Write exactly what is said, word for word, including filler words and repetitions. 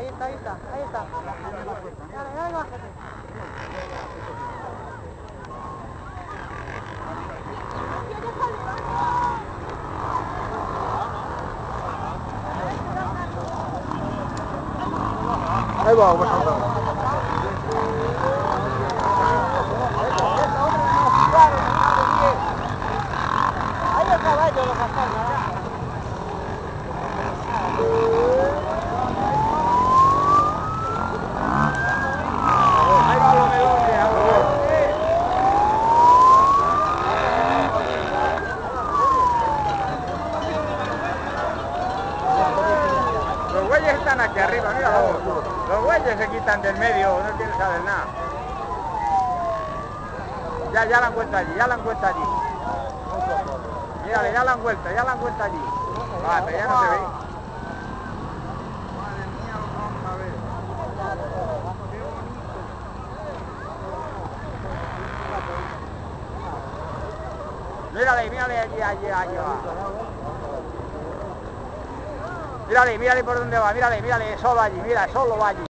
ahí está, ahí está, ahí está. Dale, dale, bájate. Ahí va, vamos a saltar. Ahí el caballo lo pasaron. Ahí va los melones, a ver. Los güeyes están aquí arriba, míralo. Los güeyes se quitan del medio, no quieren saber nada. Ya, ya la han vuelto allí, ya la han vuelto allí. Mírale, ya la han vuelto, ya la han vuelto allí. Vale, ya no se ve. Madre mía, lo vamos a ver. Qué bonito. Mírale, mírale allí, allí, allí va. Mírale, mírale por dónde va, mírale, mírale, solo allí, mira, solo va allí.